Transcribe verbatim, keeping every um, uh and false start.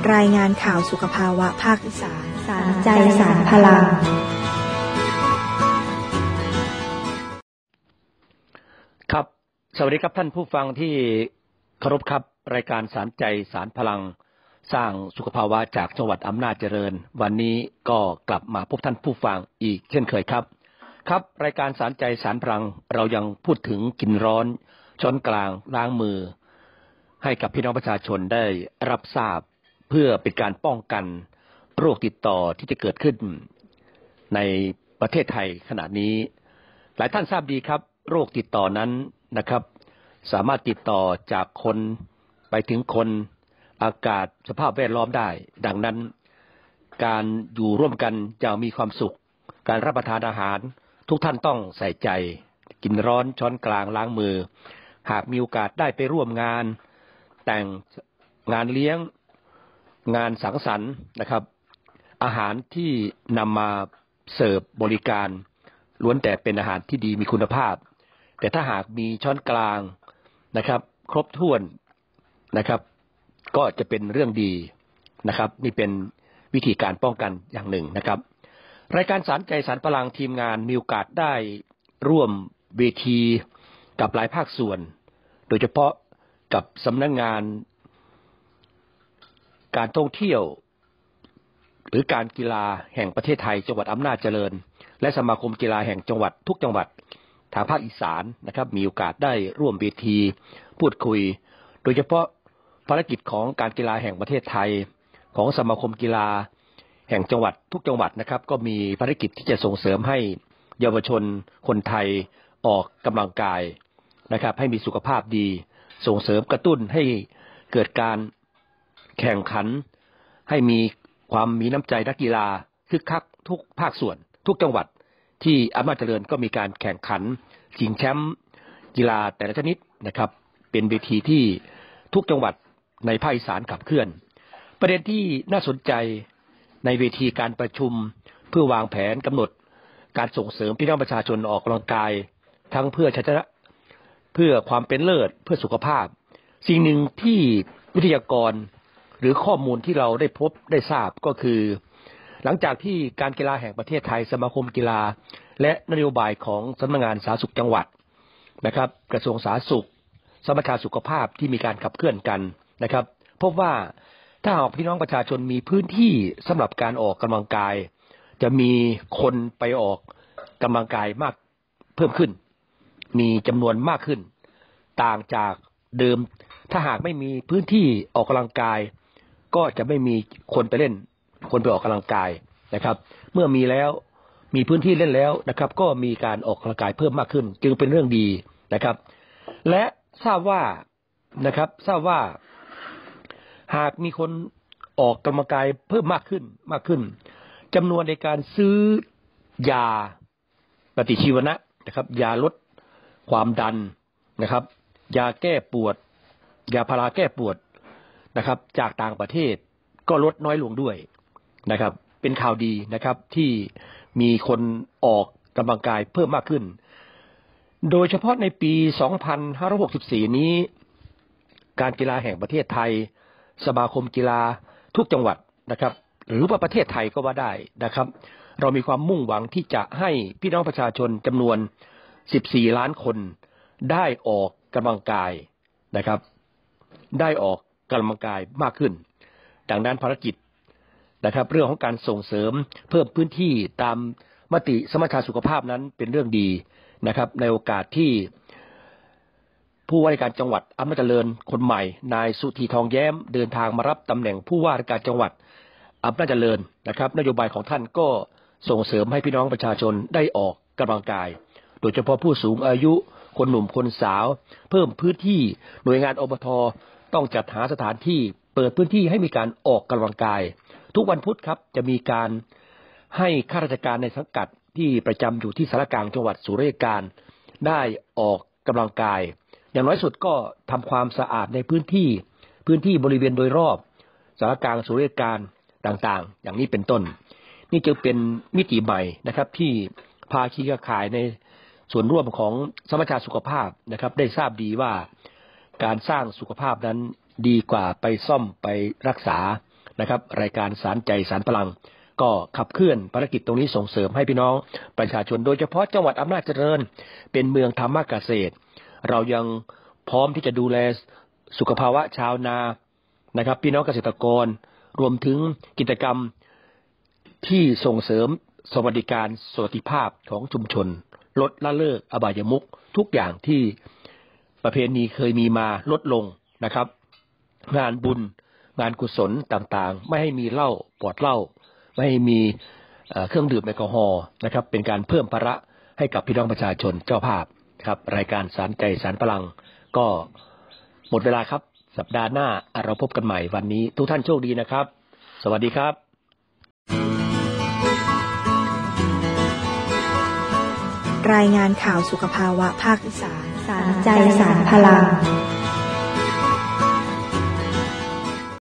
รายงานข่าวสุขภาวะภาคอีสานสารใจสารพลังครับสวัสดีครับท่านผู้ฟังที่เคารพครับรายการสารใจสารพลังสร้างสุขภาวะจากจังหวัดอำนาจเจริญวันนี้ก็กลับมาพบท่านผู้ฟังอีกเช่นเคยครับครับรายการสารใจสารพลังเรายังพูดถึงกินร้อนช้อนกลางล้างมือให้กับพี่น้องประชาชนได้รับทราบเพื่อเป็นการป้องกันโรคติดต่อที่จะเกิดขึ้นในประเทศไทยขณะนี้หลายท่านทราบดีครับโรคติดต่อนั้นนะครับสามารถติดต่อจากคนไปถึงคนอากาศสภาพแวดล้อมได้ดังนั้นการอยู่ร่วมกันอย่างมีความสุขการรับประทานอาหารทุกท่านต้องใส่ใจกินร้อนช้อนกลางล้างมือหากมีโอกาสได้ไปร่วมงานแต่งงานเลี้ยงงานสังสรรค์นะครับอาหารที่นำมาเสิร์ฟบริการล้วนแต่เป็นอาหารที่ดีมีคุณภาพแต่ถ้าหากมีช้อนกลางนะครับครบถ้วนนะครับก็จะเป็นเรื่องดีนะครับนี่เป็นวิธีการป้องกันอย่างหนึ่งนะครับรายการสารใจสารพลังทีมงานมีโอกาสได้ร่วมเวทีกับหลายภาคส่วนโดยเฉพาะกับสำนักงานการท่องเที่ยวหรือการกีฬาแห่งประเทศไทยจังหวัดอำนาจเจริญและสมาคมกีฬาแห่งจังหวัดทุกจังหวัดทางภาคอีสานนะครับมีโอกาสได้ร่วมเวทีพูดคุยโดยเฉพาะภารกิจของการกีฬาแห่งประเทศไทยของสมาคมกีฬาแห่งจังหวัดทุกจังหวัดนะครับก็มีภารกิจที่จะส่งเสริมให้เยาวชนคนไทยออกกำลังกายนะครับให้มีสุขภาพดีส่งเสริมกระตุ้นให้เกิดการแข่งขันให้มีความมีน้ำใจนักกีฬาคึกคักทุกภาคส่วนทุกจังหวัดที่อำนาจเจริญก็มีการแข่งขันชิงแชมป์กีฬาแต่ละชนิดนะครับเป็นเวทีที่ทุกจังหวัดในภาคอีสานขับเคลื่อนประเด็นที่น่าสนใจในเวทีการประชุมเพื่อวางแผนกำหนดการส่งเสริมพี่น้องประชาชนออกกำลังกายทั้งเพื่อชัยชนะเพื่อความเป็นเลิศเพื่อสุขภาพสิ่งหนึ่งที่วิทยากรหรือข้อมูลที่เราได้พบได้ทราบก็คือหลังจากที่การกีฬาแห่งประเทศไทยสมาคมกีฬาและนโยบายของสำนักงานสาธารณสุขจังหวัดนะครับกระทรวงสาธารณสุขสมัชชาสุขภาพที่มีการขับเคลื่อนกันนะครับพบว่าถ้าหากพี่น้องประชาชนมีพื้นที่สำหรับการออกกำลังกายจะมีคนไปออกกำลังกายมากเพิ่มขึ้นมีจำนวนมากขึ้นต่างจากเดิมถ้าหากไม่มีพื้นที่ออกกำลังกายก็จะไม่มีคนไปเล่นคนไปออกกำลังกายนะครับเมื่อมีแล้วมีพื้นที่เล่นแล้วนะครับก็มีการออกกำลังกายเพิ่มมากขึ้นจึงเป็นเรื่องดีนะครับและทราบว่านะครับทราบว่าหากมีคนออกกำลังกายเพิ่มมากขึ้นมากขึ้นจำนวนในการซื้อยาปฏิชีวนะนะครับยาลดความดันนะครับยาแก้ปวดยาพาราแก้ปวดนะครับจากต่างประเทศก็ลดน้อยลงด้วยนะครับเป็นข่าวดีนะครับที่มีคนออกกำลังกายเพิ่มมากขึ้นโดยเฉพาะในปีสองพันห้าร้อยหกสิบสี่นี้การกีฬาแห่งประเทศไทยสมาคมกีฬาทุกจังหวัดนะครับหรือว่าประเทศไทยก็ว่าได้นะครับเรามีความมุ่งหวังที่จะให้พี่น้องประชาชนจำนวนสิบสี่ล้านคนได้ออกกำลังกายนะครับได้ออกกำลังกายมากขึ้นดังนั้นภารกิจนะครับเรื่องของการส่งเสริมเพิ่มพื้นที่ตามมติสมัชชาสุขภาพนั้นเป็นเรื่องดีนะครับในโอกาสที่ผู้ว่าราชการจังหวัดอำนาจเจริญคนใหม่นายสุธีทองแย้มเดินทางมารับตำแหน่งผู้ว่าราชการจังหวัดอำนาจเจริญนะครับนโยบายของท่านก็ส่งเสริมให้พี่น้องประชาชนได้ออกกำลังกายโดยเฉพาะผู้สูงอายุคนหนุ่มคนสาวเพิ่มพื้นที่หน่วยงานอบท.ต้องจัดหาสถานที่เปิดพื้นที่ให้มีการออกกำลังกายทุกวันพุธครับจะมีการให้ข้าราชการในสังกัดที่ประจำอยู่ที่สารกลางจังหวัดสุราษฎร์การได้ออกกำลังกายอย่างน้อยสุดก็ทำความสะอาดในพื้นที่พื้นที่บริเวณโดยรอบสารกลางสุราษฎร์การต่างๆอย่างนี้เป็นต้นนี่จึงเป็นมิติใหม่นะครับที่ภาคีเครือข่ายในส่วนร่วมของสมัชชาสุขภาพนะครับได้ทราบดีว่าการสร้างสุขภาพนั้นดีกว่าไปซ่อมไปรักษานะครับรายการสารใจสารพลังก็ขับเคลื่อนภารกิจตรงนี้ส่งเสริมให้พี่น้องประชาชนโดยเฉพาะจังหวัดอำนาจเจริญเป็นเมืองธรรมเกษตรเรายังพร้อมที่จะดูแลสุขภาวะชาวนานะครับพี่น้องเกษตรกรรวมถึงกิจกรรมที่ส่งเสริมสวัสดิการสวัสดิภาพของชุมชนลดละเลิกอบายมุขทุกอย่างที่ประเพณีเคยมีมาลดลงนะครับงานบุญงานกุศลต่างๆไม่ให้มีเหล้าปลอดเหล้าไม่ให้มีเครื่องดื่มแอลกอฮอล์นะครับเป็นการเพิ่มภาระให้กับพี่น้องประชาชนเจ้าภาพครับรายการสารใจสารพลังก็หมดเวลาครับสัปดาห์หน้าเราพบกันใหม่วันนี้ทุกท่านโชคดีนะครับสวัสดีครับรายงานข่าวสุขภาวะภาคอีสานสารใจสารพลัง